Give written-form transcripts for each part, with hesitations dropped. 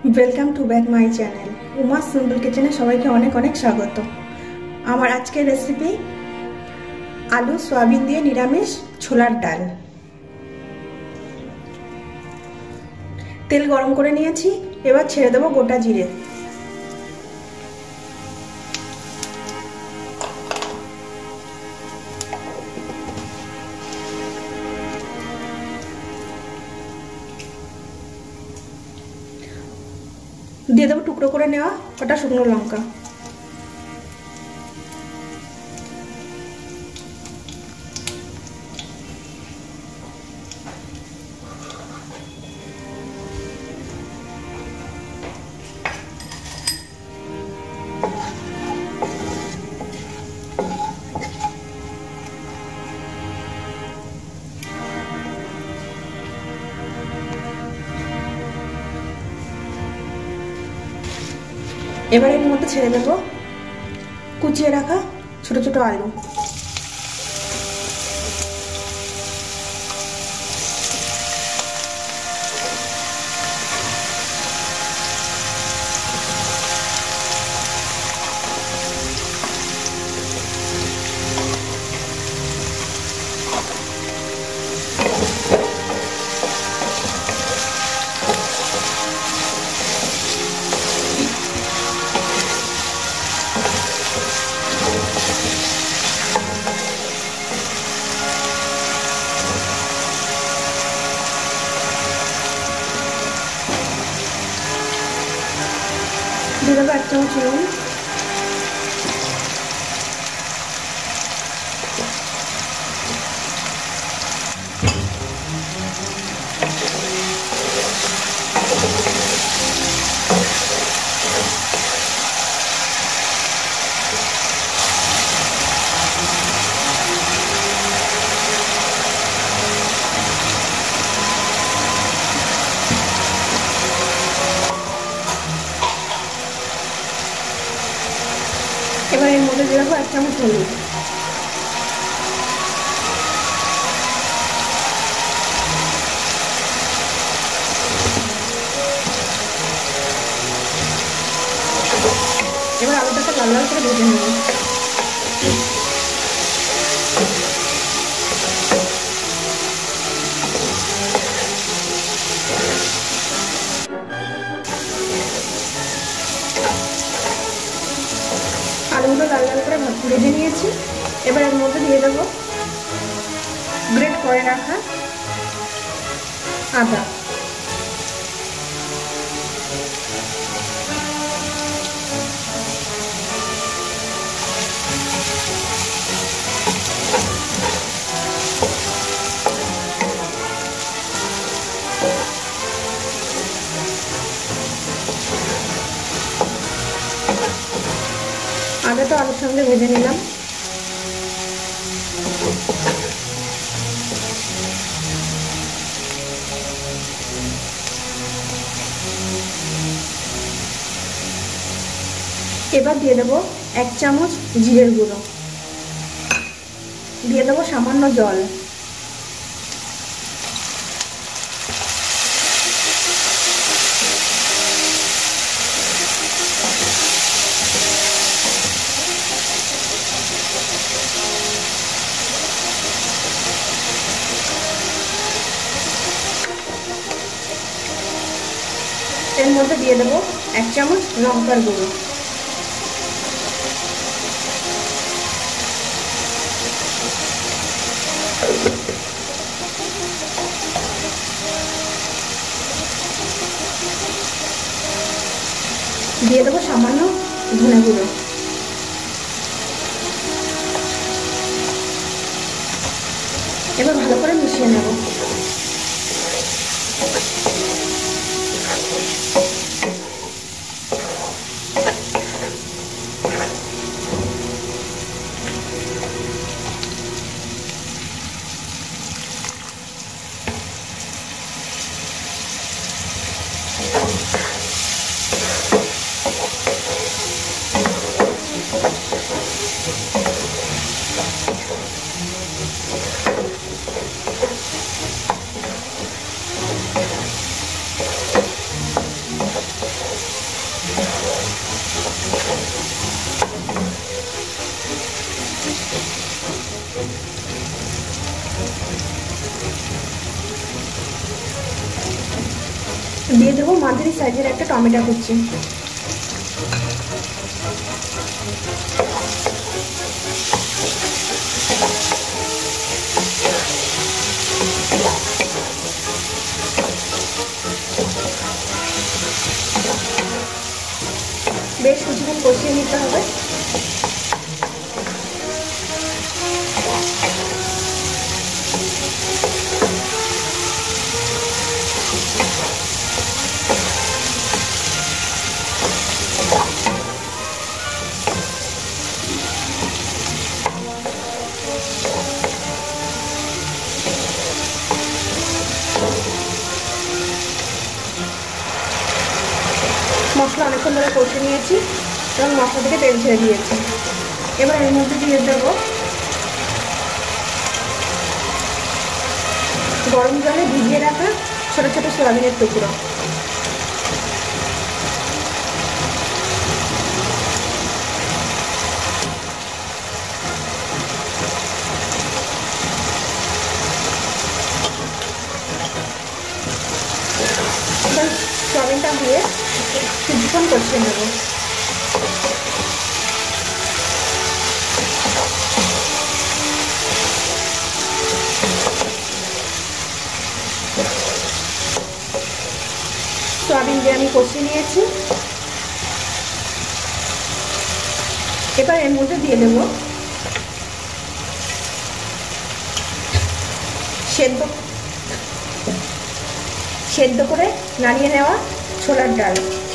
Welcome to back my channel Uma simple কিচেনে সবাইকে অনেক অনেক স্বাগত। আমার আজকের রেসিপি আলু সয়াবিন দিয়ে নিরামিষ ছোলার ডাল। তেল গরম করে নিয়েছি, এবার ছেড়ে দেবো গোটা জিরে। দিয়ে দেবো টুকরো করে নেওয়া কটা শুকনো লঙ্কা। এবার এর মধ্যে ছেড়ে দেবো কুচিয়ে রাখা ছোট ছোট আলু। দিয়ে দেবো 1 চামচ নুন, এবার এর মধ্যে দিয়ে দেবো 1 চামচ হলুদ। এবার আলুটাকে লাল লাল করে ভেজে নেব। আলুগুলো লাল লাল করে ভেজে নিয়েছি। এবার এর মধ্যে দিয়ে দেবো গ্রেট করে রাখা আদা। আদাটা আলুর সঙ্গে ভেজে নিলাম। এবার দিয়ে দেবো 1 চামচ জিরের গুঁড়ো, দিয়ে দেবো সামান্য জল। এর মধ্যে দিয়ে দেবো 1 চামচ লঙ্কার গুঁড়ো। দিয়ে দেবো সামান্য ধনে গুঁড়ো। এবার ভালো করে মিশিয়ে নেব। দিয়ে দেবো মাঝারি সাইজের একটা টমেটো কুচি। বেশ কিছুক্ষণ কষিয়ে নিতে হবে। মশলা অনেকক্ষণ ধরে কষে নিয়েছি এবং মশলা থেকে তেল ছেড়ে দিয়েছি। এবার এর মধ্যে দিয়ে দেব গরম জলে ভিজিয়ে রাখা ছোট ছোট সয়াবিনের টুকরো। এবার সয়াবিনটা দিয়ে কিছুক্ষণ কষিয়ে নেব। সয়াবিন দিয়ে আমি কষিয়ে নিয়েছি। এবার এর মধ্যে দিয়ে দেব সেদ্ধ করে নাড়িয়ে নেওয়া ছোলার ডাল।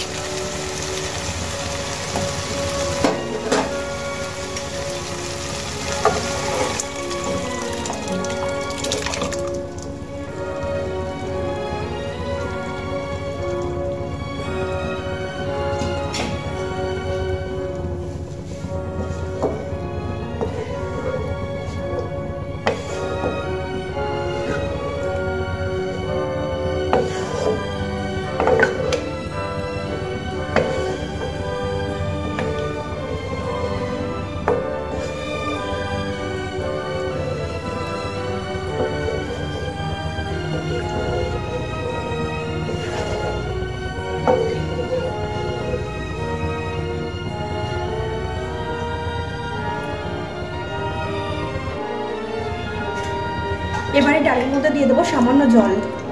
এবারে ডালের মধ্যে দিয়ে দেবো সামান্য জল।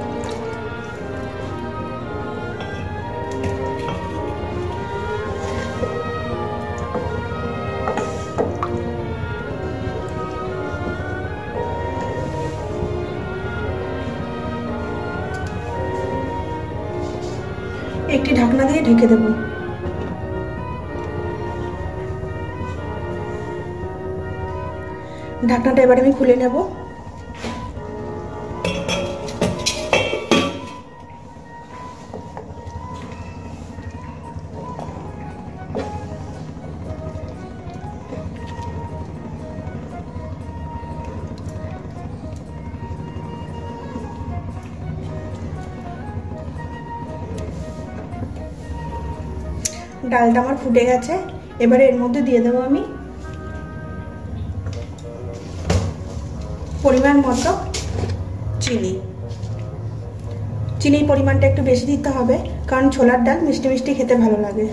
একটি ঢাকনা দিয়ে ঢেকে দেব। ঢাকনাটা এবারে আমি খুলে নেব। ডালটা আমার ফুটে গেছে। এবারে এর মধ্যে দিয়ে দেবো আমি পরিমাণ মতো চিনি। চিনির পরিমাণটা একটু বেশি দিতে হবে, কারণ ছোলার ডাল মিষ্টি মিষ্টি খেতে ভালো লাগে।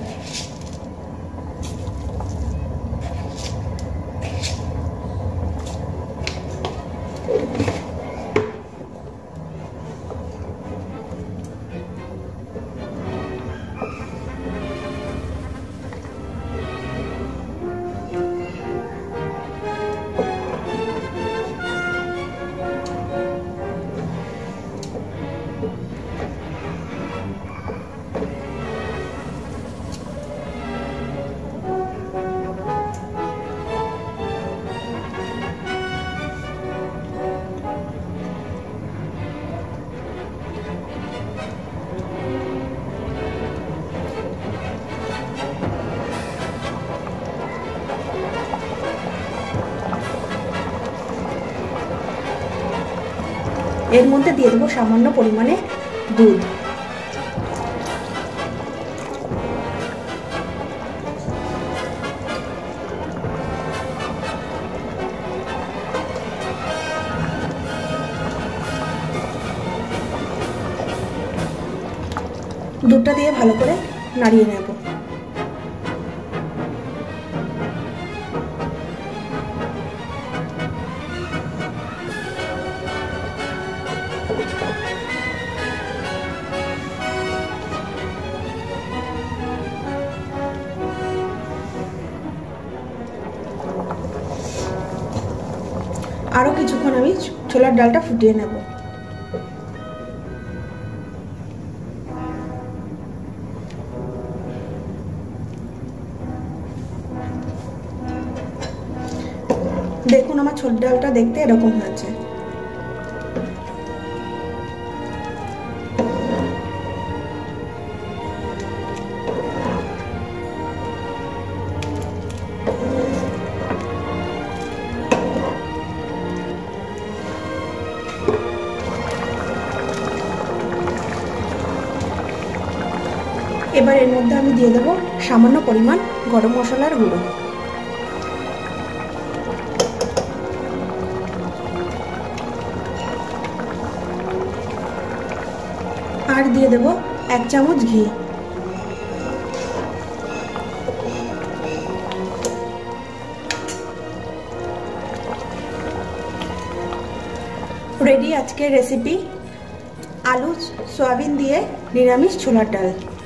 এর মধ্যে দিয়ে দেবো সামান্য পরিমাণে দুধ। দুধটা দিয়ে ভালো করে নাড়িয়ে নেব। আরো কিছুক্ষণ আমি ছোলার ডালটা ফুটিয়ে নেব। দেখুন আমার ছোলার ডালটা দেখতে এরকম হয়েছে। এবার এর মধ্যে আমি দিয়ে দেব সামান্য পরিমাণ গরম মশলার গুঁড়ো, আর দিয়ে দেব 1 চামচ ঘি। রেডি আজকের রেসিপি আলু সয়াবিন দিয়ে নিরামিষ ছোলার ডাল।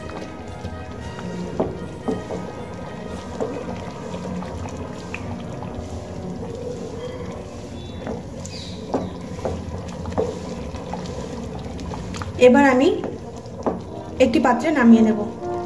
এবার আমি একটি পাত্রে নামিয়ে নেব।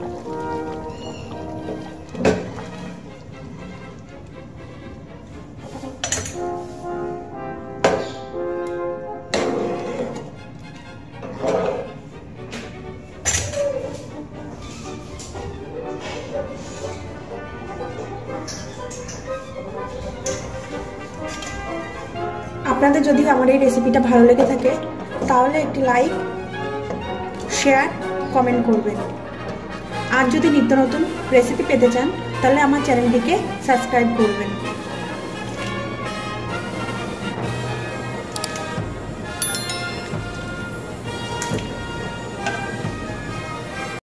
আপনাদের যদি আমার এই রেসিপিটা ভালো লেগে থাকে তাহলে একটি লাইক, শেয়ার, কমেন্ট করবেন। আর যদি নিত্য নতুন রেসিপি পেতে চান তাহলে আমার চ্যানেলটিকে সাবস্ক্রাইব করবেন।